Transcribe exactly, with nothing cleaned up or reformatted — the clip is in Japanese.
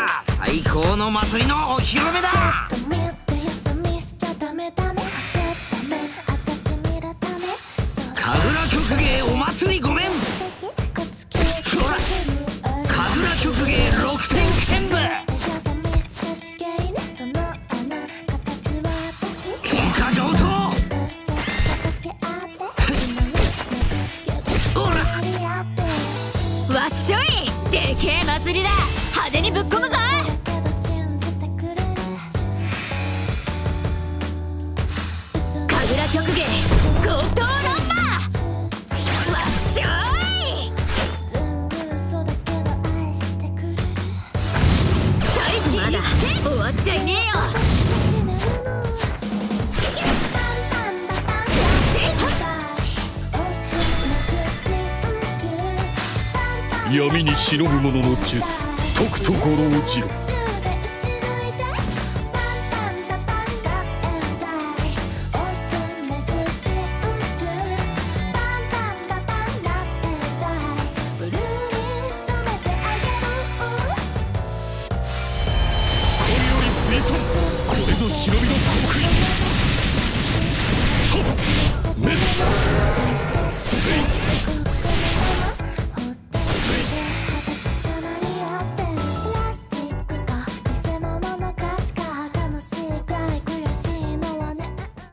最高の祭りのお披露目だ。神楽曲芸お祭りごめん。そら神楽曲芸ろくてん剣舞。喧嘩上等。おらわっしょい、でけえ祭りだ。派手にぶっ込むぞ。神楽曲芸強盗ナンバー。わっしょい。まだ終わっちゃいねえよ。 闇に忍ぶ者の術、とくとごろうじろ。これぞ忍びの極意。